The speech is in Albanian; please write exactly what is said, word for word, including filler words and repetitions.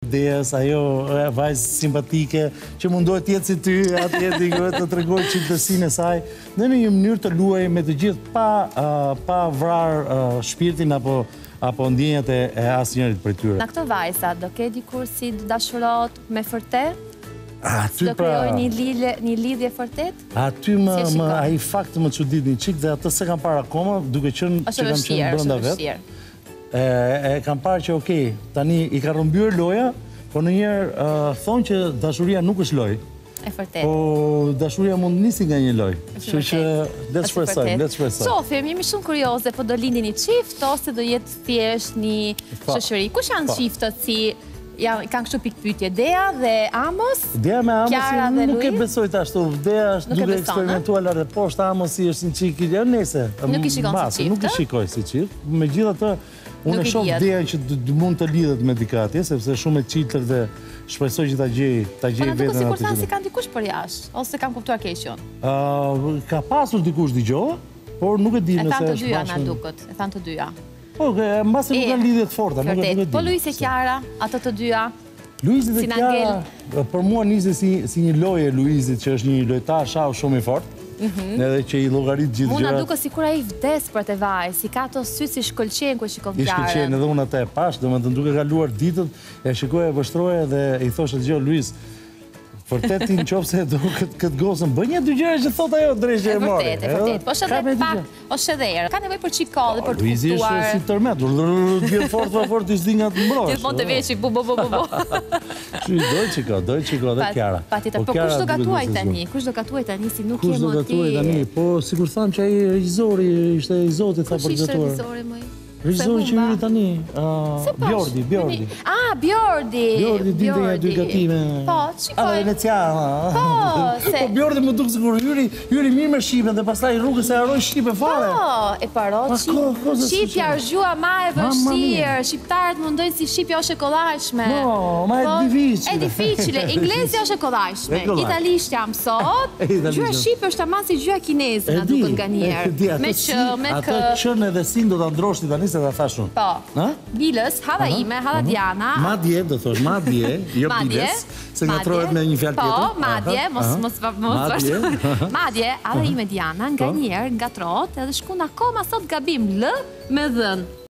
Deas, ajo vajzë simpatike, që mundohet të jetë si ty, atje të tregoj çiltësinë e saj, në një mënyrë të luaj me të gjithë pa pa vrarë shpirtin apo apo ndjenjat e asnjërit prej tyre. Në këto vajza, do ke dikur si dashurot me Forte? Aty do krijoj një lidhje, një lidhje Fortet? Aty më, më ai fakt më çudit një çik dhe atë se kam parë akoma, duke qenë që kam qenë brenda vet. E, e kam parë që okay, tani i ka rrëmbyer loja, po ndonjëherë uh, thonë që dashuria nuk është lojë. E Fortet. Po dashuria mund nisi nga një lojë. Kështu që le të shpresojmë, le të shpresojmë. Sofim, jemi shumë kurioze, po do lindin një çift ose do jetë thjesht një shoqëri? Kush janë çiftët si ja, kanë kështu pikpyetje, Dea dhe Amos? Dea me Amos nuk e besoj të ashtu. Dea është duke eksperimentuar lartë poshtë, Amos i është një çik i nëse. Nuk i shikon si çift. Nuk i shikoj si çift. Megjithatë, unë e shoh Dea që mund të lidhet me dikatje, sepse shumë e çiltër dhe shpresoj që ta gjej, ta gjej veten aty. Po na duket sikur thanë se kanë dikush për jashtë, ose kam kuptuar keq unë. Ë, ka pasur dikush dëgjova, por nuk e di nëse është bashkë. E thanë të dyja na duket, e thanë të dyja. Po, mbasi nuk kanë lidhje të forta, nuk e di. Po Luiz e Kiara, ato të dyja. Luizi dhe Kiara, për mua nisi si si një lojë e Luizit, që është një lojtar shau shumë i fortë. Edhe që i llogarit gjithë gjërat. Muna duket sikur ai vdes për të vaj, si ka ato sy si shkëlqen kur shikon Kiarën. I shkëlqen edhe unë atë e pash, domethënë duke kaluar ditët, e shikoja, e vështroja dhe i thoshe dëgjoj Luiz, Fortet ti nëse do këtë gosën, bëj një dy gjëra që thot ajo drejtë e mori. Vërtet, vërtet. Po është edhe pak, është edhe erë. Ka nevojë për çik kohë dhe për të kuptuar. Luizi është si tërmet, vjen fort fort fort i zdi nga të mbrosh. Gjithmonë të veçi bu bu bu bu. Çi do çiko, do çiko dhe Kiara. Patjetër, po kush do gatuaj tani? Kush do gatuaj tani si nuk Kush do gatuaj tani? Po sikur thanë që ai regjizori ishte i Zotit tha për gatuar. Kush ishte regjizori më? Regjizori që hyri tani, Bjordi, Bjordi. Ah, Bjordi. Bjordi dinte nga dy gatime. Po, shikoj. A Veneciana. Po, se. Po Bjordi më duk sikur hyri, hyri mirë me shqipen dhe pastaj rrugës e harroi shqipen fare. Po, e parot. Shqipja është gjua më e vështirë. Shqiptarët mundojnë si shqipja është e kollajshme. No, ma e difficile. E difficile. Inglezja është e kollajshme. Italisht jam sot. Gjua shqipe është tamam si gjua kineze na duket nganjëherë. Me ç, me k. Atë çën edhe sin do ta ndroshti tani se ta thashun. Po. Bilës, halla ime, halla Diana. Madje, do thosh madje, jo Bilës, se ngatrohet me një fjalë tjetër. Po, madje, mos mos mos. Madje, halla ime Diana nganjëherë ngatrohet edhe shkon akoma sot gabim L me dhën.